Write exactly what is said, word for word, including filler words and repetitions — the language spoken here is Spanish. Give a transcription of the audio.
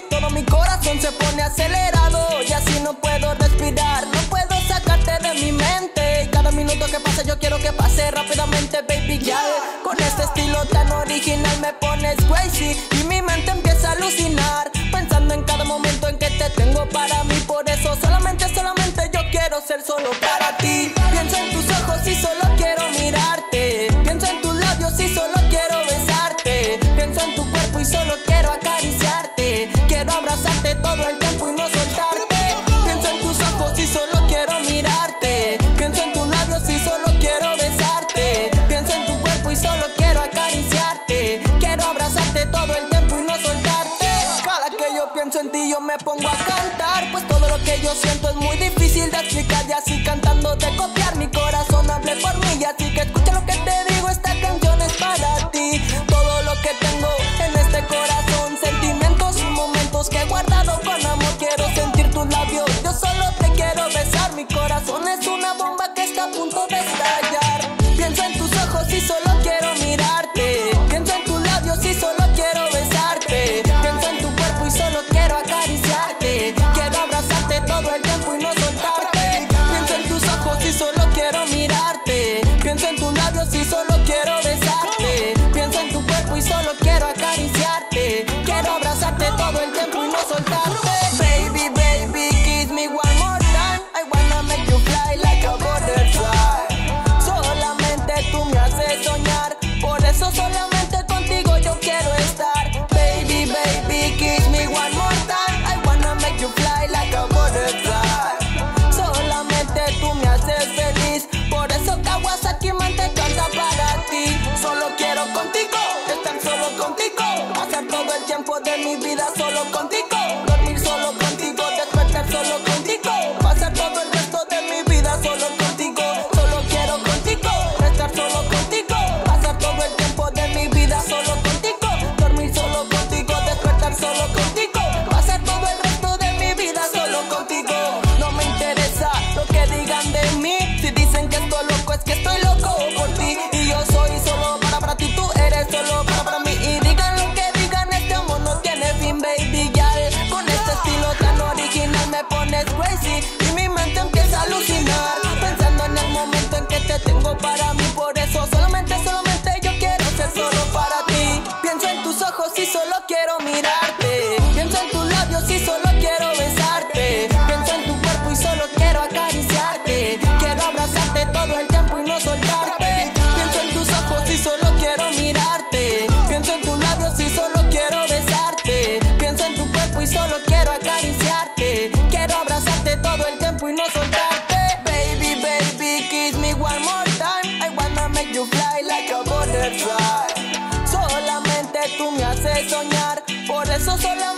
todo mi corazón se pone acelerado y así no puedo respirar, no puedo sacarte de mi mente. Y cada minuto que pasa yo quiero que pase rápidamente, baby girl. Con este estilo tan original me pones crazy y mi mente empieza a alucinar, pensando en cada momento en que te tengo para mí. Por eso solamente, solamente yo quiero ser solo para ti. Pienso en tus ojos y solo quiero mirarte, pienso en tus labios y solo quiero besarte, pienso en tu cuerpo y solo quiero acariciarte, quiero abrazarte todo el tiempo y no soltarte. Pienso en tus ojos y solo quiero mirarte, pienso en tus labios y solo quiero besarte, pienso en tu cuerpo y solo quiero acariciarte, quiero abrazarte todo el tiempo y no soltarte. Cada que yo pienso en ti yo me pongo a cantar, pues todo lo que yo siento es muy difícil de explicar, y así cantando de copiar mi corazón hable por mí, y así que escucha lo que te digo, esta canción es para ti. Todo lo que tengo en este corazón, sentimientos y momentos que he guardado con amor, quiero sentir tus labios, yo solo te quiero besar, mi corazón es una bomba que está a punto de estallar. Pienso en tus ojos y solo quiero mirarte, pienso en tus labios y solo quiero besarte, pienso en tu cuerpo y solo quiero acariciarte, quiero abrazarte todo el tiempo y no soltarte. Pienso en tus ojos y solo quiero mirarte, pienso en tus labios y solo quiero besarte, pienso en tu cuerpo y solo quiero acariciarte, quiero abrazarte todo el tiempo y no soltarte. Baby, baby, kiss me one more time, I wanna make you fly like a butterfly. Solamente tú me haces soñar, por eso solamente contigo yo quiero estar. Baby, baby, kiss me one more time, I wanna make you fly like a butterfly. Solamente tú me haces feliz, por eso Kawasaki Man te canta para ti. Solo quiero contigo, estar solo contigo, pasar todo el tiempo de mi vida solo contigo, dormir solo contigo, despertar solo contigo, pasar todo el resto de mi vida solo contigo. Solo quiero contigo, estar solo contigo, pasar todo el tiempo de mi vida solo contigo, dormir solo contigo, despertar solo contigo, pasar todo el resto de mi vida solo contigo. No me interesa lo que digan de mí, si dicen que estoy loco es que estoy loco por ti, y yo soy solo para, para ti, tú eres solo para, para mí. Y digan lo que digan, este amor no tiene fin, baby girl. Con este estilo tan original me pones crazy y mi mente empieza a alucinar, pensando en el momento en que te tengo para mí. Por eso solamente, solamente yo quiero ser solo para ti. Pienso en tus ojos y solo quiero mirarte, pienso en tus labios y solo quiero besarte, pienso en tu cuerpo y solo quiero acariciarte, quiero abrazarte todo el tiempo y no soltarte. Pienso en tus ojos y solo quiero mirarte, pienso en tus labios y solo quiero besarte, pienso en tu cuerpo y solo quiero acariciarte, quiero abrazarte todo el tiempo y no soltarte. Baby, baby, kiss me one more time, I wanna make you fly like a butterfly. Solamente tú me haces soñar, por eso solamente